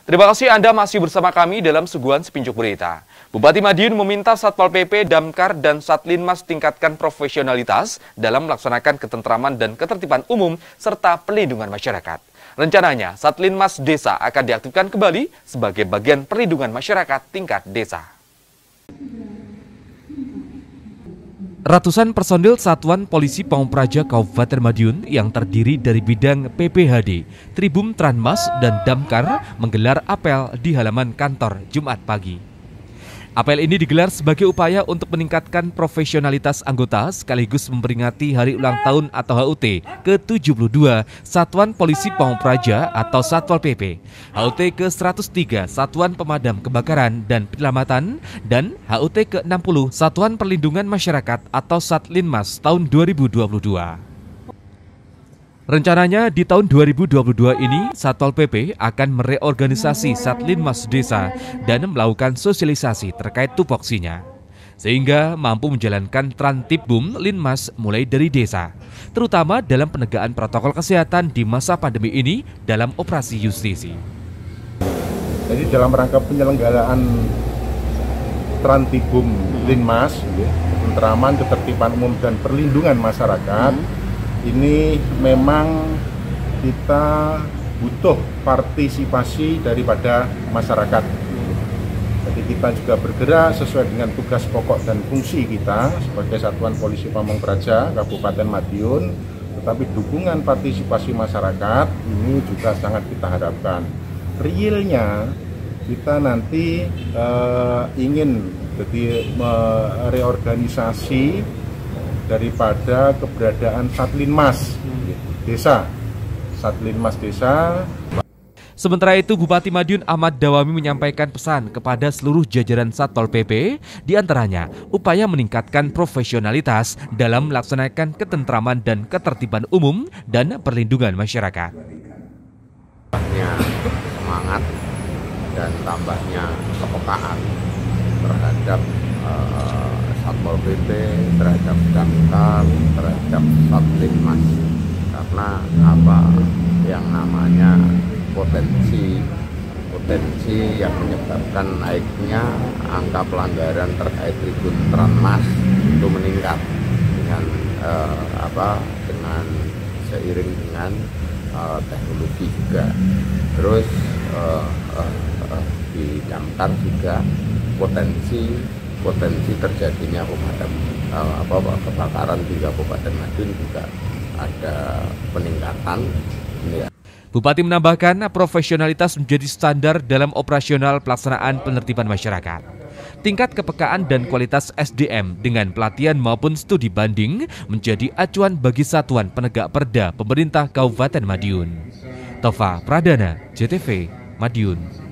Terima kasih Anda masih bersama kami dalam Suguhan Sepinjuk Berita. Bupati Madiun meminta Satpol PP, Damkar, dan Satlinmas tingkatkan profesionalitas dalam melaksanakan ketentraman dan ketertiban umum serta perlindungan masyarakat. Rencananya, Satlinmas Desa akan diaktifkan kembali sebagai bagian perlindungan masyarakat tingkat desa. Ratusan personil Satuan Polisi Pamung Praja Kabupaten Madiun yang terdiri dari bidang PPHD, Tribum Tranmas, dan Damkar menggelar apel di halaman kantor Jumat pagi. Apel ini digelar sebagai upaya untuk meningkatkan profesionalitas anggota sekaligus memperingati Hari Ulang Tahun atau HUT ke-72 Satuan Polisi Pamung Praja atau Satpol PP, HUT ke-103 Satuan Pemadam Kebakaran dan Penyelamatan, dan HUT ke-60 Satuan Perlindungan Masyarakat atau Satlinmas tahun 2022. Rencananya di tahun 2022 ini, Satpol PP akan mereorganisasi Satlinmas Desa dan melakukan sosialisasi terkait tupoksinya, sehingga mampu menjalankan Trantibum Linmas mulai dari desa, terutama dalam penegakan protokol kesehatan di masa pandemi ini dalam operasi justisi. Jadi dalam rangka penyelenggaraan Trantibum Linmas, ketentraman, ketertiban umum, dan perlindungan masyarakat, ini memang kita butuh partisipasi daripada masyarakat. Jadi kita juga bergerak sesuai dengan tugas pokok dan fungsi kita sebagai Satuan Polisi Pamung Praja Kabupaten Madiun, tetapi dukungan partisipasi masyarakat ini juga sangat kita harapkan. Realnya kita nanti ingin jadi mereorganisasi daripada keberadaan Satlinmas Desa, Satlinmas Desa. Sementara itu, Bupati Madiun Ahmad Dawami menyampaikan pesan kepada seluruh jajaran Satpol PP, diantaranya upaya meningkatkan profesionalitas dalam melaksanakan ketentraman dan ketertiban umum dan perlindungan masyarakat. Tambahnya semangat dan tambahnya kepekaan terhadap Satpol PP, terhadap Damkar, terhadap Satlinmas, karena yang namanya potensi yang menyebabkan naiknya angka pelanggaran terkait Tribun Tranmas itu meningkat dengan dengan seiring dengan teknologi juga. Terus di Damkar juga potensi terjadinya kebakaran di Kabupaten Madiun juga ada peningkatan. Bupati menambahkan profesionalitas menjadi standar dalam operasional pelaksanaan penertiban masyarakat. Tingkat kepekaan dan kualitas SDM dengan pelatihan maupun studi banding menjadi acuan bagi Satuan Penegak Perda Pemerintah Kabupaten Madiun. Tova Pradana, JTV, Madiun.